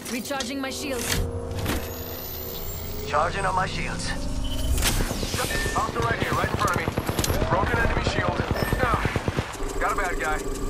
Recharging my shields. Charging on my shields. Hostile right here, right in front of me. Broken enemy shield. Ah, got a bad guy.